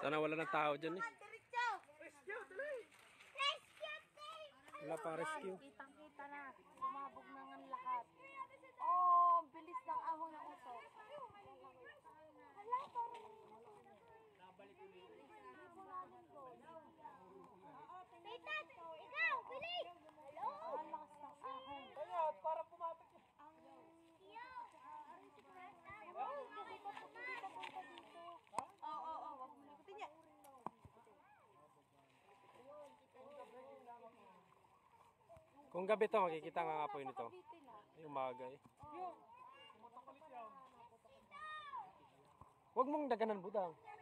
Sana wala ng tao dyan eh. Rescue, tuloy! Wala pang rescue. Kitang-kita na. Sumabog na ng lahat. Oh, bilis ng ahon ng usok. Hala, parang... Nabalik ulit. Tita, ikaw, bilis! Hello? Ang lakas ng ahon. Kaya, parang pumatak yun. Oo, wag mo likutin niya. Kung gabi to, makikita nga apoy nito. Ay, umaga eh. Pumatak ulit yan. Huwag mong daganan budang.